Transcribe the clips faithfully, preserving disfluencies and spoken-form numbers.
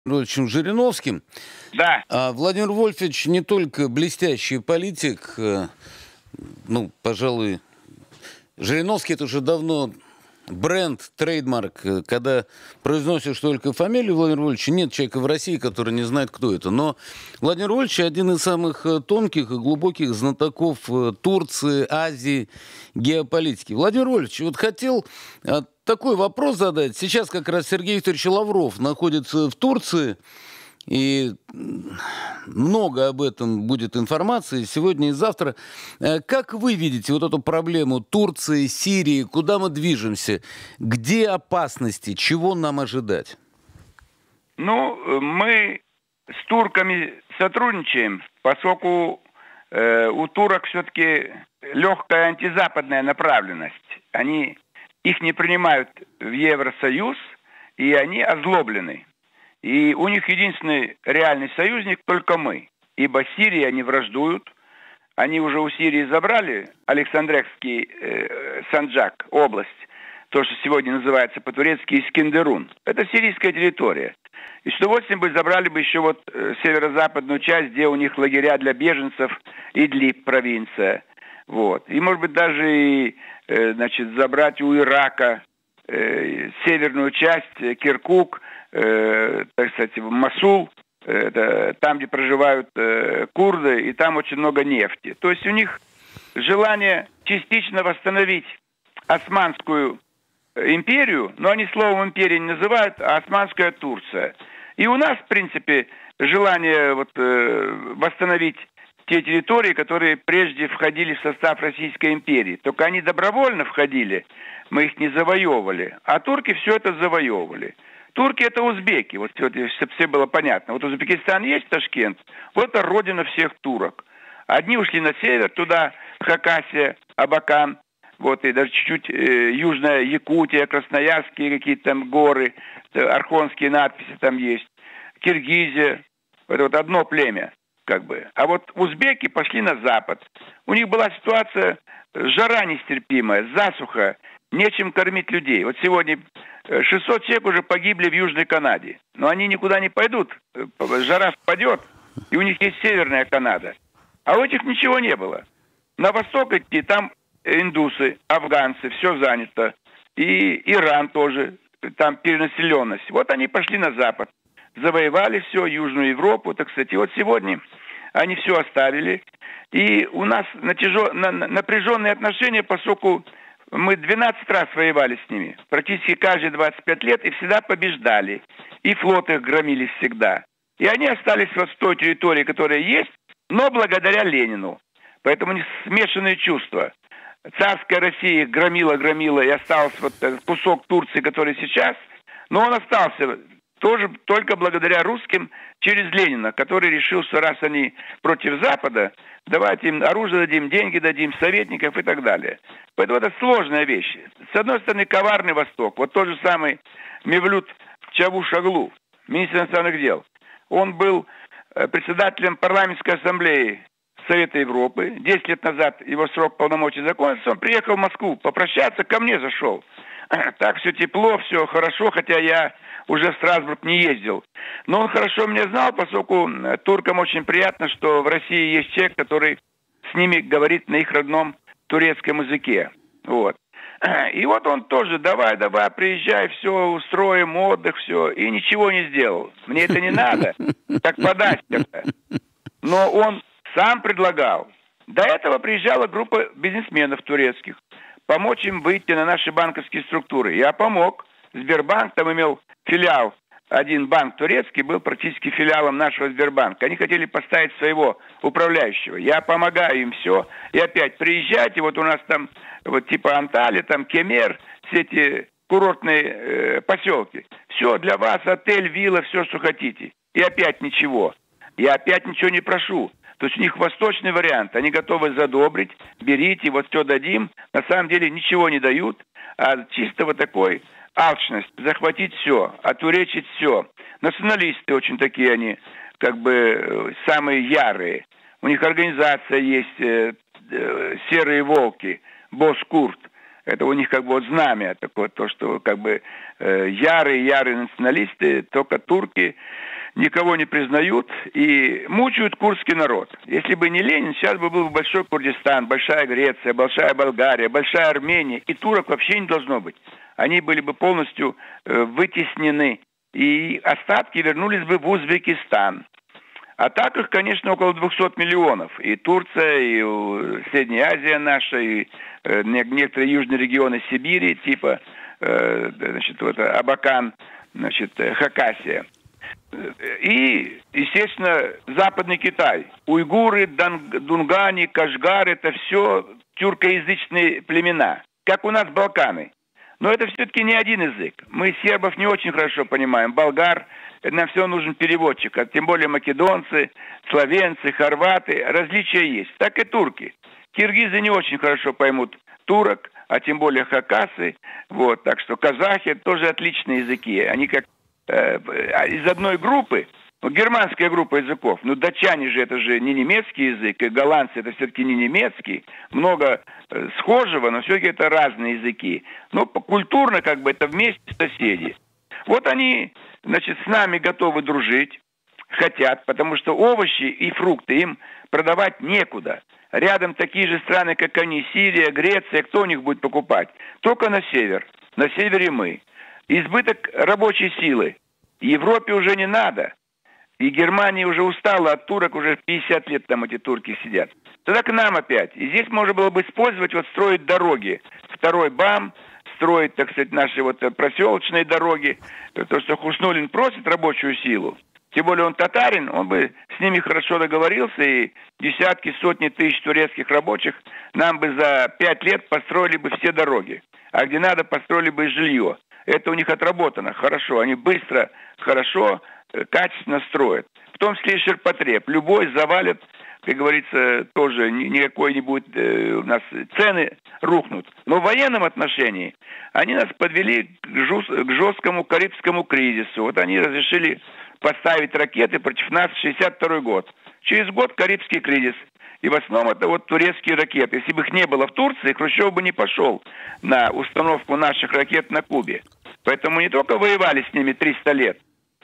Владимировичем Жириновским. Да. А Владимир Вольфович не только блестящий политик, э, ну, пожалуй, Жириновский — это уже давно бренд, трейдмарк. Э, Когда произносишь только фамилию Владимира Вольфовича, нет человека в России, который не знает, кто это. Но Владимир Вольфович один из самых э, тонких и глубоких знатоков э, Турции, Азии, геополитики. Владимир Вольфович, вот хотел э, такой вопрос задать. Сейчас как раз Сергей Викторович Лавров находится в Турции, и много об этом будет информации сегодня и завтра. Э, Как вы видите вот эту проблему Турции, Сирии, куда мы движемся, где опасности, чего нам ожидать? Ну, мы с турками сотрудничаем, поскольку э, у турок все-таки легкая антизападная направленность. Они их не принимают в Евросоюз, и они озлоблены. И у них единственный реальный союзник только мы. Ибо Сирии они враждуют. Они уже у Сирии забрали Александрийский э, Санджак, область, то, что сегодня называется по-турецки Искендерун. Это сирийская территория. И с удовольствием бы забрали бы еще вот э, северо-западную часть, где у них лагеря для беженцев, Идлиб провинция. Вот. И, может быть, даже и, э, значит, забрать у Ирака э, северную часть, э, Киркук, э, так сказать, Масул, э, это там, где проживают э, курды, и там очень много нефти. То есть у них желание частично восстановить Османскую империю, но они словом империя не называют, а Османская Турция. И у нас, в принципе, желание вот, э, восстановить те территории, которые прежде входили в состав Российской империи. Только они добровольно входили, мы их не завоевывали, а турки все это завоевывали. Турки — это узбеки, вот, вот чтобы все было понятно. Вот Узбекистан есть, Ташкент, вот это родина всех турок. Одни ушли на север, туда Хакасия, Абакан, вот, и даже чуть-чуть э, южная Якутия, Красноярские какие-то там горы, архонские надписи там есть, Киргизия, это вот одно племя, как бы. А вот узбеки пошли на запад. У них была ситуация, жара нестерпимая, засуха, нечем кормить людей. Вот сегодня шестьсот человек уже погибли в Южной Канаде, но они никуда не пойдут, жара впадет, и у них есть Северная Канада. А у этих ничего не было. На восток идти, там индусы, афганцы, все занято. И Иран тоже, там перенаселенность. Вот они пошли на запад, завоевали все, Южную Европу, так сказать. И вот сегодня они все оставили. И у нас натяжо... напряженные отношения, поскольку мы двенадцать раз воевали с ними. Практически каждые двадцать пять лет, и всегда побеждали. И флот их громили всегда. И они остались вот в той территории, которая есть, но благодаря Ленину. Поэтому не смешанные чувства. Царская Россия их громила, громила, и остался вот кусок Турции, который сейчас, но он остался тоже только благодаря русским через Ленина, который решил, что раз они против Запада, давайте им оружие дадим, деньги дадим, советников и так далее. Поэтому это сложная вещь. С одной стороны, коварный Восток. Вот тот же самый Мевлют Чавушоглу, министр иностранных дел. Он был председателем парламентской ассамблеи Совета Европы. Десять лет назад его срок полномочий закончился. Он приехал в Москву попрощаться, ко мне зашел. Так все тепло, все хорошо, хотя я уже в Страсбург не ездил. Но он хорошо меня знал, поскольку туркам очень приятно, что в России есть человек, который с ними говорит на их родном турецком языке. Вот. И вот он тоже, давай, давай, приезжай, все, устроим отдых, все. И ничего не сделал. Мне это не надо, как подать это. Но он сам предлагал. До этого приезжала группа бизнесменов турецких. Помочь им выйти на наши банковские структуры. Я помог. Сбербанк там имел филиал. Один банк турецкий был практически филиалом нашего Сбербанка. Они хотели поставить своего управляющего. Я помогаю им все. И опять приезжайте, вот у нас там вот типа Анталия, там Кемер, все эти курортные э, поселки. Все для вас, отель, вилла, все, что хотите. И опять ничего. Я опять ничего не прошу. То есть у них восточный вариант. Они готовы задобрить, берите, вот все дадим. На самом деле ничего не дают, а чисто вот такой алчность, захватить все, отуречить все. Националисты очень такие они, как бы самые ярые. У них организация есть э, э, «Серые волки», Бозкурт. Это у них как бы вот знамя такое, то, что как бы э, ярые-ярые националисты, только турки. никого не признают и мучают курдский народ. Если бы не Ленин, сейчас бы был большой Курдистан, большая Греция, большая Болгария, большая Армения, и турок вообще не должно быть. Они были бы полностью э, вытеснены, и остатки вернулись бы в Узбекистан. А так их, конечно, около двухсот миллионов. И Турция, и Средняя Азия наша, и э, некоторые южные регионы Сибири, типа э, значит, вот, Абакан, значит, Хакасия. И, естественно, Западный Китай. Уйгуры, Дунгани, Кашгар – это все тюркоязычные племена. Как у нас Балканы. Но это все-таки не один язык. Мы сербов не очень хорошо понимаем. Болгар, нам все нужен переводчик. А тем более македонцы, словенцы, хорваты. Различия есть. Так и турки. Киргизы не очень хорошо поймут турок, а тем более хакасы. Вот. Так что казахи тоже отличные языки. Они как э, из одной группы. Ну, германская группа языков. Ну, датчане же, это же не немецкий язык, и голландцы это все-таки не немецкий. Много э, схожего, но все-таки это разные языки. Но культурно как бы это вместе соседи. Вот они, значит, с нами готовы дружить, хотят, потому что овощи и фрукты им продавать некуда. Рядом такие же страны, как они, Сирия, Греция, кто у них будет покупать? Только на север. На севере мы. Избыток рабочей силы. Европе уже не надо. И Германия уже устала от турок, уже пятьдесят лет там эти турки сидят. Тогда к нам опять. И здесь можно было бы использовать, вот строить дороги. Второй БАМ, строить, так сказать, наши вот проселочные дороги. То, что Хуснуллин просит рабочую силу. Тем более он татарин, он бы с ними хорошо договорился, и десятки, сотни тысяч турецких рабочих нам бы за пять лет построили бы все дороги. А где надо, построили бы жилье. Это у них отработано хорошо. Они быстро, хорошо, качественно строят. В том числе и ширпотреб. Любой завалит, как говорится, тоже никакой не будет, э, у нас цены рухнут. Но в военном отношении они нас подвели к, жест, к жесткому Карибскому кризису. Вот они разрешили поставить ракеты против нас в шестьдесят второй год. Через год Карибский кризис. И в основном это вот турецкие ракеты. Если бы их не было в Турции, Хрущев бы не пошел на установку наших ракет на Кубе. Поэтому не только воевали с ними триста лет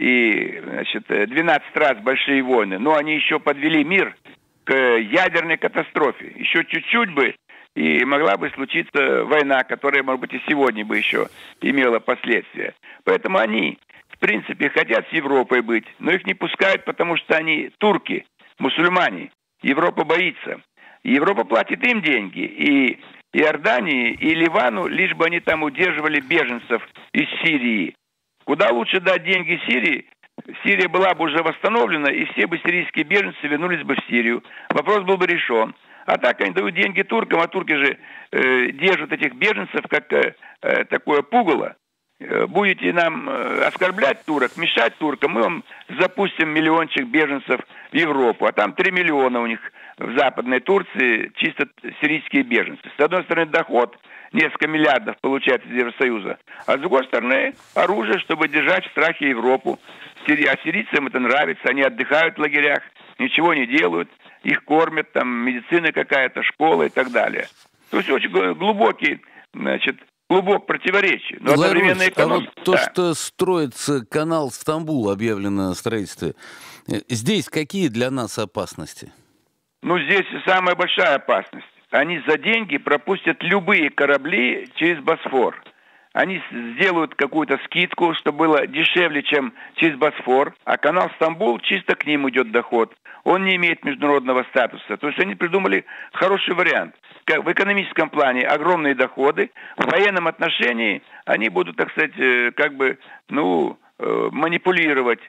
и, значит, двенадцать раз большие войны, но они еще подвели мир к ядерной катастрофе. Еще чуть-чуть бы, и могла бы случиться война, которая, может быть, и сегодня бы еще имела последствия. Поэтому они, в принципе, хотят с Европой быть, но их не пускают, потому что они турки, мусульмане. Европа боится. Европа платит им деньги, и Иордании, и Ливану, лишь бы они там удерживали беженцев из Сирии. Куда лучше дать деньги Сирии? Сирия была бы уже восстановлена, и все бы сирийские беженцы вернулись бы в Сирию. Вопрос был бы решен. А так они дают деньги туркам, а турки же э, держат этих беженцев как э, э, такое пугало. Будете нам оскорблять турок, мешать туркам, мы вам запустим миллиончик беженцев в Европу. А там три миллиона у них в Западной Турции чисто сирийские беженцы. С одной стороны доход, несколько миллиардов получается из Евросоюза, а с другой стороны оружие, чтобы держать в страхе Европу. А сирийцам это нравится, они отдыхают в лагерях, ничего не делают, их кормят, там медицина какая-то, школа и так далее. То есть очень глубокий, значит, глубок противоречие. Но одновременно экономика... А вот то, да. что строится канал Стамбул, объявлено строительство, здесь какие для нас опасности? Ну, здесь самая большая опасность. Они за деньги пропустят любые корабли через Босфор. Они сделают какую-то скидку, чтобы было дешевле, чем через Босфор. А канал Стамбул, чисто к ним идет доход. Он не имеет международного статуса. То есть они придумали хороший вариант. В экономическом плане огромные доходы. В военном отношении они будут, так сказать, как бы, ну, манипулировать,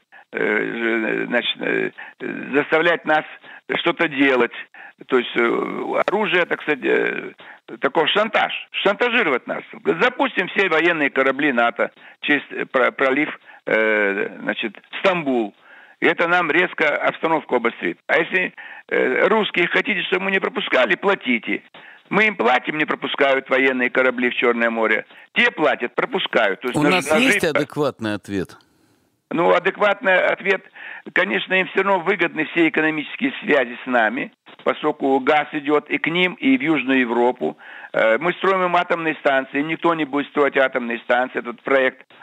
значит, заставлять нас что-то делать. То есть оружие, так сказать, такой шантаж. Шантажировать нас. Запустим все военные корабли НАТО через пролив, значит, Стамбул. И это нам резко обстановку обострит. А если русские хотите, чтобы мы не пропускали, платите. Мы им платим, не пропускают военные корабли в Черное море. Те платят, пропускают. То есть у нас нажить... есть адекватный ответ? Ну, адекватный ответ, конечно, им все равно выгодны все экономические связи с нами, поскольку газ идет и к ним, и в Южную Европу. Мы строим им атомные станции, никто не будет строить атомные станции. Этот проект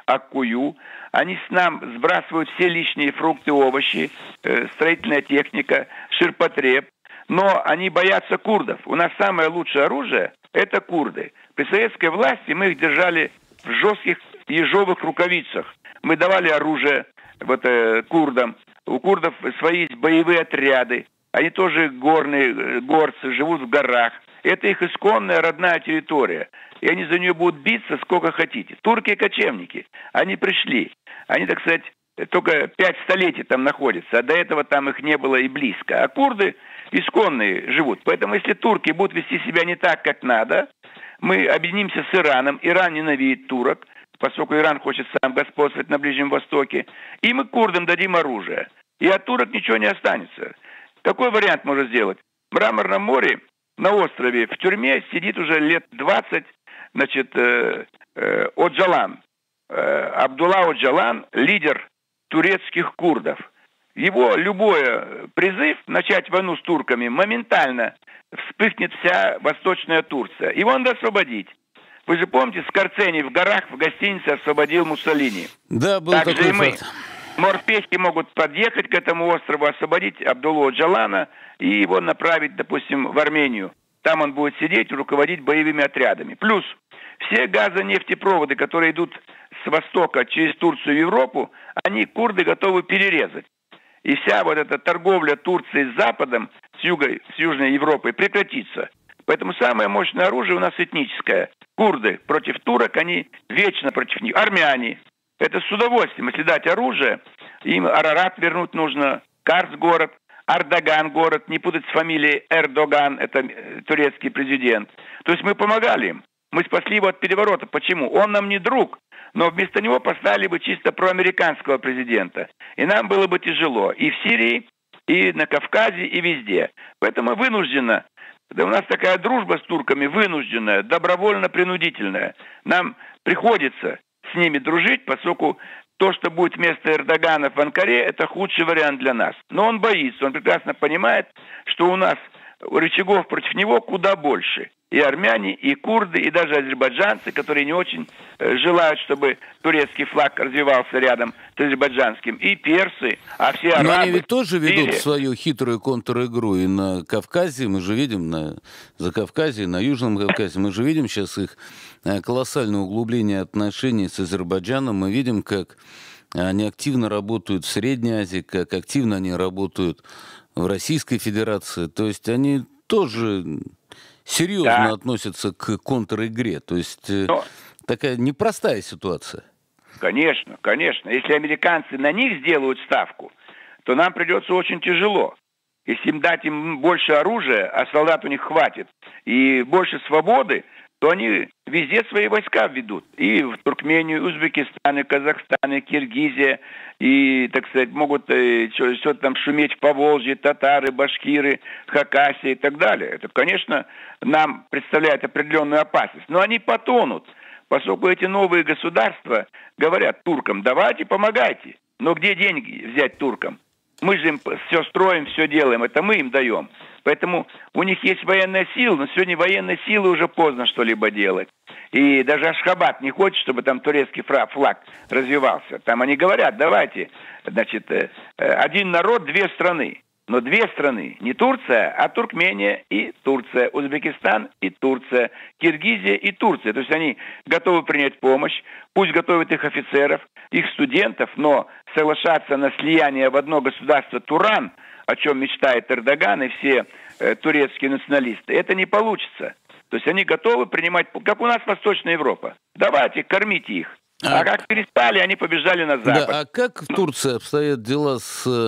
Аккую. Они с нам сбрасывают все лишние фрукты, овощи, э, строительная техника, ширпотреб. Но они боятся курдов. У нас самое лучшее оружие – это курды. При советской власти мы их держали в жестких ежовых рукавицах. Мы давали оружие вот, э, курдам. У курдов свои есть боевые отряды. Они тоже горные, горцы, живут в горах. Это их исконная родная территория. И они за нее будут биться сколько хотите. Турки-кочевники, они пришли. Они, так сказать, только пять столетий там находятся. А до этого там их не было и близко. А курды исконные живут. Поэтому если турки будут вести себя не так, как надо, мы объединимся с Ираном. Иран ненавидит турок, поскольку Иран хочет сам господствовать на Ближнем Востоке. И мы курдам дадим оружие. И от турок ничего не останется. Какой вариант можно сделать? В Мраморном море на острове в тюрьме сидит уже лет двадцать, значит, э, э, Оджалан. Э, Абдулла Оджалан, лидер турецких курдов. Его любой призыв начать войну с турками моментально вспыхнет вся Восточная Турция. Его надо освободить. Вы же помните, Скорцени в горах в гостинице освободил Муссолини. Да, был так такой же и мы. факт. Морпехи могут подъехать к этому острову, освободить Абдуллу Оджалана и его направить, допустим, в Армению. Там он будет сидеть и руководить боевыми отрядами. Плюс все газонефтепроводы, которые идут с востока через Турцию и Европу, они, курды, готовы перерезать. И вся вот эта торговля Турции с Западом, с, юга, с Южной Европой прекратится. Поэтому самое мощное оружие у нас этническое. Курды против турок, они вечно против них. Армяне. Это с удовольствием. Если дать оружие, им Арарат вернуть нужно, Карс город, Ардаган город, не путать с фамилией Эрдоган, это турецкий президент. То есть мы помогали им. Мы спасли его от переворота. Почему? Он нам не друг, но вместо него поставили бы чисто проамериканского президента. И нам было бы тяжело. И в Сирии, и на Кавказе, и везде. Поэтому вынужденно. Да у нас такая дружба с турками вынужденная, добровольно-принудительная. Нам приходится с ними дружить, поскольку то, что будет вместо Эрдогана в Анкаре, это худший вариант для нас. Но он боится, он прекрасно понимает, что у нас рычагов против него куда больше. И армяне, и курды, и даже азербайджанцы, которые не очень э, желают, чтобы турецкий флаг развивался рядом с азербайджанским, и персы, а все арабы... Но они ведь тоже ведут или... свою хитрую контр-игру и на Кавказе, мы же видим, на Закавказье, на Южном Кавказе, мы же видим сейчас их колоссальное углубление отношений с Азербайджаном, мы видим, как они активно работают в Средней Азии, как активно они работают в Российской Федерации, то есть они тоже... серьезно да. относятся к контр-игре. То есть Но... такая непростая ситуация. Конечно, конечно. Если американцы на них сделают ставку, то нам придется очень тяжело. Если им дать им больше оружия, а солдат у них хватит, и больше свободы, то они везде свои войска ведут. И в Туркмению, Узбекистан, и Казахстан, и Киргизия, и, так сказать, могут э, что-то там шуметь в Поволжье, татары, башкиры, Хакасия и так далее. Это, конечно, нам представляет определенную опасность. Но они потонут, поскольку эти новые государства говорят туркам: давайте, помогайте. Но где деньги взять туркам? Мы же им все строим, все делаем, это мы им даем. Поэтому у них есть военная сила, но сегодня военной силы уже поздно что-либо делать. И даже Ашхабад не хочет, чтобы там турецкий флаг развивался. Там они говорят: давайте, значит, один народ, две страны. Но две страны, не Турция, а Туркмения и Турция, Узбекистан и Турция, Киргизия и Турция. То есть они готовы принять помощь, пусть готовят их офицеров, их студентов, но соглашаться на слияние в одно государство Туран, о чем мечтает Эрдоган и все э, турецкие националисты, это не получится. То есть они готовы принимать, как у нас Восточная Европа. Давайте, кормите их. А, а как перестали, они побежали на Запад. Да, а как в Турции обстоят дела с...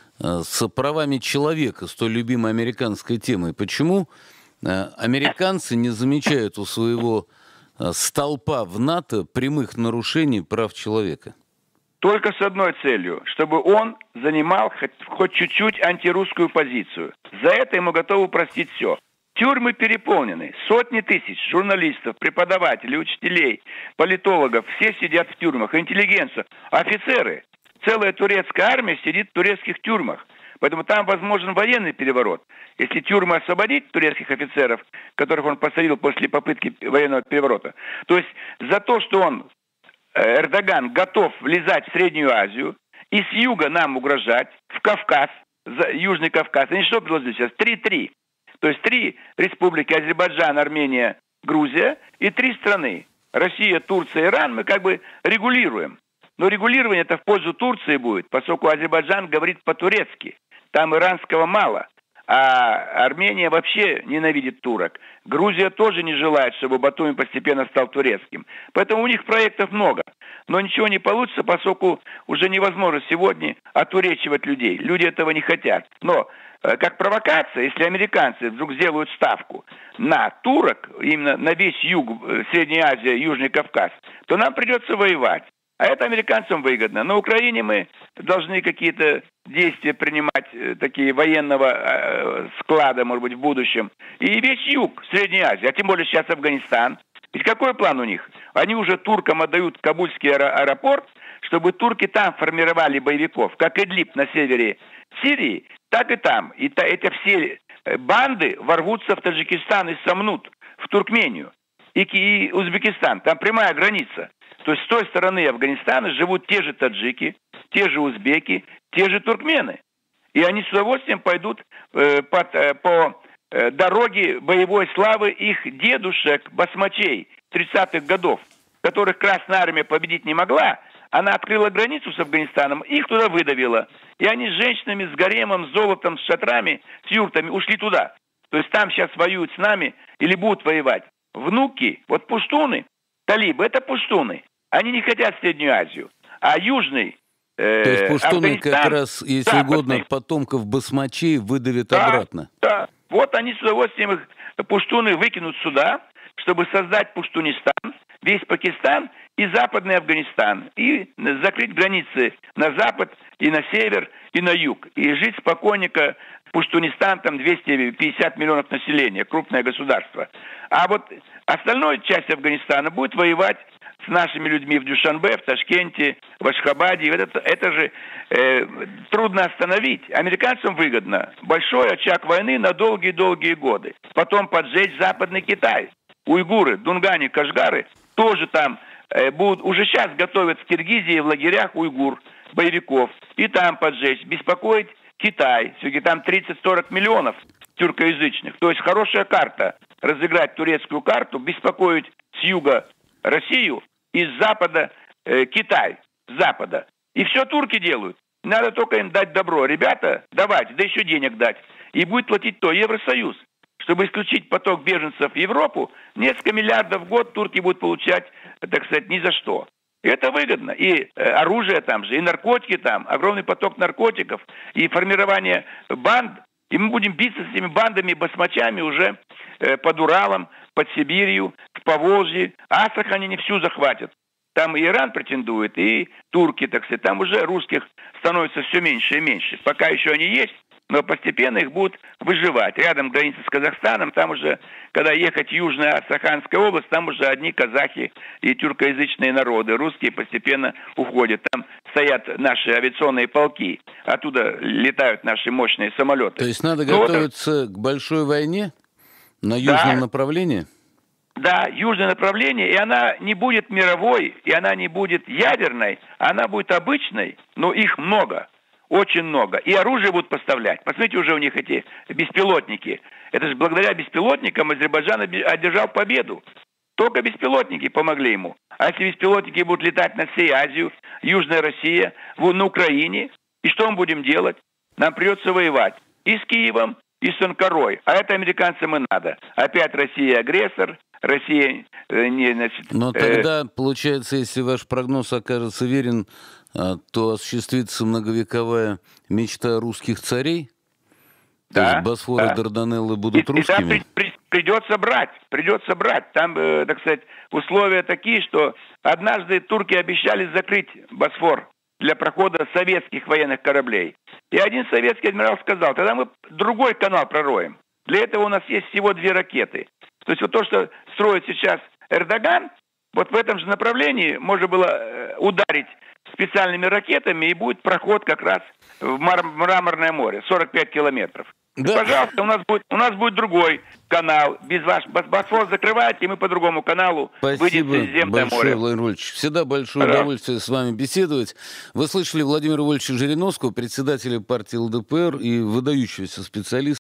с правами человека, с той любимой американской темой? Почему американцы не замечают у своего столпа в НАТО прямых нарушений прав человека? Только с одной целью, чтобы он занимал хоть, хоть чуть-чуть антирусскую позицию. За это ему готовы простить все. Тюрьмы переполнены. Сотни тысяч журналистов, преподавателей, учителей, политологов, все сидят в тюрьмах, интеллигенция, офицеры. Целая турецкая армия сидит в турецких тюрьмах. Поэтому там возможен военный переворот. Если тюрьмы освободить турецких офицеров, которых он посадил после попытки военного переворота, то есть за то, что он Эрдоган готов влезать в Среднюю Азию и с юга нам угрожать, в Кавказ, Южный Кавказ. Они что предложили сейчас? три-три. То есть три республики: Азербайджан, Армения, Грузия, и три страны: Россия, Турция, Иран. Мы как бы регулируем. Но регулирование это в пользу Турции будет, поскольку Азербайджан говорит по-турецки. Там иранского мало. А Армения вообще ненавидит турок. Грузия тоже не желает, чтобы Батуми постепенно стал турецким. Поэтому у них проектов много. Но ничего не получится, поскольку уже невозможно сегодня отуречивать людей. Люди этого не хотят. Но как провокация, если американцы вдруг сделают ставку на турок, именно на весь юг, Средняя Азия, Южный Кавказ, то нам придется воевать. А это американцам выгодно. На Украине мы должны какие-то действия принимать, такие военного склада, может быть, в будущем. И весь юг Средней Азии, а тем более сейчас Афганистан. Ведь какой план у них? Они уже туркам отдают Кабульский аэропорт, чтобы турки там формировали боевиков, как Идлиб на севере Сирии, так и там. И эти все банды ворвутся в Таджикистан и сомнут в Туркмению и Узбекистан. Там прямая граница. То есть с той стороны Афганистана живут те же таджики, те же узбеки, те же туркмены. И они с удовольствием пойдут э, под, э, по э, дороге боевой славы их дедушек, басмачей тридцатых годов, которых Красная Армия победить не могла. Она открыла границу с Афганистаном, их туда выдавила. И они с женщинами, с гаремом, с золотом, с шатрами, с юртами ушли туда. То есть там сейчас воюют с нами или будут воевать внуки, вот пуштуны, талибы, это пуштуны. Они не хотят Среднюю Азию. А Южный э, То есть пуштуны как раз, если западный, угодно, потомков басмачей выдавят да, обратно. Да, вот они с удовольствием их пуштуны выкинут сюда, чтобы создать Пуштунистан, весь Пакистан и Западный Афганистан. И закрыть границы на запад, и на север, и на юг. И жить спокойненько. Пуштунистан, там двести пятьдесят миллионов населения, крупное государство. А вот остальная часть Афганистана будет воевать с нашими людьми в Дюшанбе, в Ташкенте, в Ашхабаде. Это, это же э, трудно остановить. Американцам выгодно. Большой очаг войны на долгие-долгие годы. Потом поджечь Западный Китай. Уйгуры, дунгане, кашгары тоже там э, будут. Уже сейчас готовят в Киргизии в лагерях уйгур, боевиков. И там поджечь. Беспокоить Китай. Все-таки там тридцать-сорок миллионов тюркоязычных. То есть хорошая карта. Разыграть турецкую карту, беспокоить с юга Россию, и с запада э, Китай, с запада. И все турки делают. Надо только им дать добро. Ребята, давайте, да еще денег дать. И будет платить то Евросоюз. Чтобы исключить поток беженцев в Европу, несколько миллиардов в год турки будут получать, так сказать, ни за что. И это выгодно. И э, оружие там же, и наркотики там, огромный поток наркотиков, и формирование банд. И мы будем биться с этими бандами, басмачами уже э, под Уралом, под Сибирью, в Поволжье. Астрахань они не всю захватят. Там и Иран претендует, и турки, так сказать. Там уже русских становится все меньше и меньше. Пока еще они есть, но постепенно их будут выживать. Рядом граница с Казахстаном, там уже, когда ехать в Южная Астраханская область, там уже одни казахи и тюркоязычные народы. Русские постепенно уходят. Там стоят наши авиационные полки. Оттуда летают наши мощные самолеты. То есть надо ну, готовиться вот, к большой войне на южном да, направлении? Да, южное направление, и она не будет мировой, и она не будет ядерной, она будет обычной, но их много. Очень много. И оружие будут поставлять. Посмотрите, уже у них эти беспилотники. Это же благодаря беспилотникам Азербайджан одержал победу. Только беспилотники помогли ему. А если беспилотники будут летать над всей Азией, Южная Россия, на Украине, и что мы будем делать? Нам придется воевать и с Киевом, и с Анкарой. А это американцам и надо. Опять Россия агрессор, Россия э, не, значит... Но тогда, э... получается, если ваш прогноз окажется верен, то осуществится многовековая мечта русских царей? Да, то есть Босфор да. и Дарданеллы будут и, русскими? И там при, при, придется брать, придется брать. Там, э, так сказать, условия такие, что однажды турки обещали закрыть Босфор для прохода советских военных кораблей. И один советский адмирал сказал, тогда мы другой канал пророем. Для этого у нас есть всего две ракеты. То есть вот то, что строит сейчас Эрдоган, вот в этом же направлении можно было ударить специальными ракетами, и будет проход как раз в Мраморное море, сорок пять километров. Да. Пожалуйста, у нас будет, у нас будет другой канал. Без ваш Босфор закрывайте, и мы по другому каналу выйдем в Спасибо Средиземное большое, море. Владимир Вольфович. Всегда большое Пожалуйста. удовольствие с вами беседовать. Вы слышали Владимира Вольфовича Жириновского, председателя партии эл дэ пэ эр и выдающегося специалиста